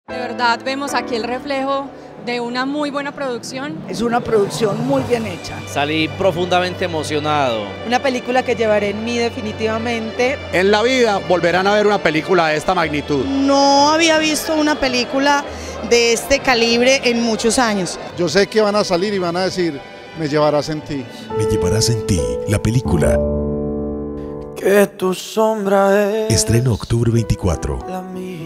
De verdad vemos aquí el reflejo de una muy buena producción. Es una producción muy bien hecha. Salí profundamente emocionado. Una película que llevaré en mí definitivamente. En la vida volverán a ver una película de esta magnitud. No había visto una película de este calibre en muchos años. Yo sé que van a salir y van a decir, me llevarás en ti. Me llevarás en ti, la película. Que tu sombra es Estreno octubre 24. la mía.